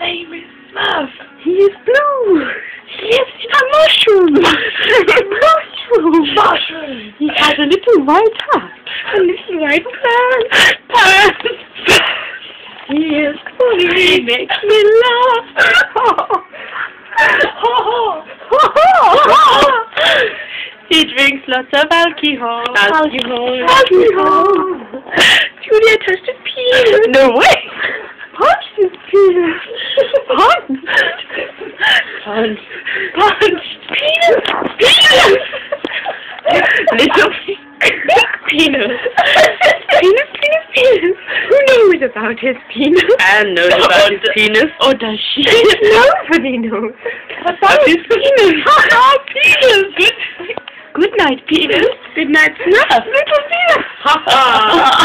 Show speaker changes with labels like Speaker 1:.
Speaker 1: name is Smurf.
Speaker 2: He is blue.
Speaker 1: He lives in a mushroom. Mushroom.
Speaker 2: He has a little white hat.
Speaker 1: A little white pants.
Speaker 2: He is funny.
Speaker 1: He makes me laugh. He drinks lots of alcohol.
Speaker 2: Alcohol.
Speaker 1: Julia touched his penis. No way.
Speaker 2: Punch his penis.
Speaker 1: Punch. Punch. Punch. Penis. Penis. Little penis.
Speaker 2: Penis, penis, penis. Who knows about his penis?
Speaker 1: Anne knows about his penis. Or does she?
Speaker 2: Nobody knows
Speaker 1: About his penis. Penis.
Speaker 2: Good night, penis.
Speaker 1: Good night, Smurf.
Speaker 2: Little penis.
Speaker 1: Ha ha.